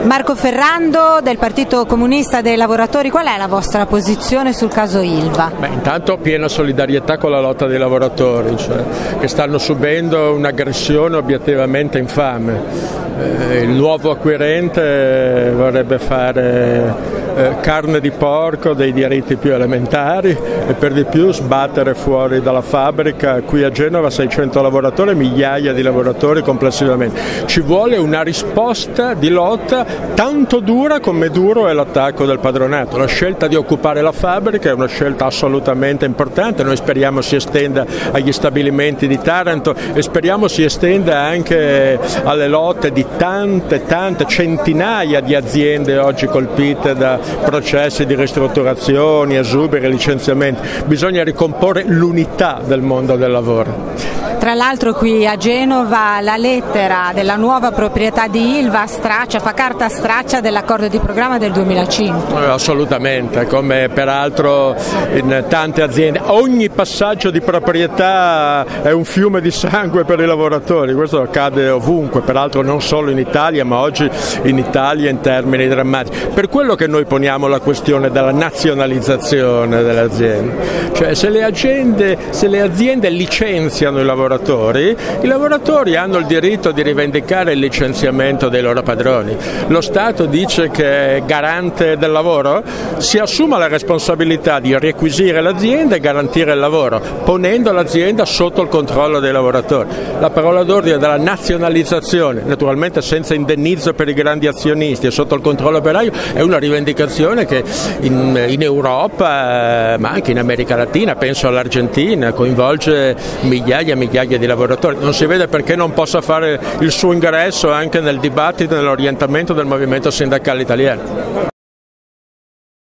Marco Ferrando del Partito Comunista dei Lavoratori, qual è la vostra posizione sul caso Ilva? Intanto piena solidarietà con la lotta dei lavoratori, che stanno subendo un'aggressione obiettivamente infame. Il nuovo acquirente vorrebbe fare carne di porco dei diritti più elementari e per di più sbattere fuori dalla fabbrica qui a Genova 600 lavoratori, migliaia di lavoratori complessivamente. Ci vuole una risposta di lotta tanto dura come duro è l'attacco del padronato. La scelta di occupare la fabbrica è una scelta assolutamente importante, noi speriamo si estenda agli stabilimenti di Taranto e speriamo si estenda anche alle lotte di tante centinaia di aziende oggi colpite da processi di ristrutturazioni, esuberi, licenziamenti. Bisogna ricomporre l'unità del mondo del lavoro. Tra l'altro qui a Genova la lettera della nuova proprietà di Ilva fa carta straccia dell'accordo di programma del 2005. Assolutamente, come peraltro in tante aziende. Ogni passaggio di proprietà è un fiume di sangue per i lavoratori, questo accade ovunque, peraltro non solo in Italia ma oggi in Italia in termini drammatici. Per quello che noi poniamo la questione della nazionalizzazione delle aziende, cioè se le aziende licenziano i lavoratori hanno il diritto di rivendicare il licenziamento dei loro padroni. Lo Stato dice che è garante del lavoro, si assuma la responsabilità di requisire l'azienda e garantire il lavoro, ponendo l'azienda sotto il controllo dei lavoratori. La parola d'ordine della nazionalizzazione, naturalmente senza indennizzo per i grandi azionisti e sotto il controllo operaio, è una rivendicazione che in Europa, ma anche in America Latina, penso all'Argentina, coinvolge migliaia di lavoratori. Non si vede perché non possa fare il suo ingresso anche nel dibattito e nell'orientamento del movimento sindacale italiano.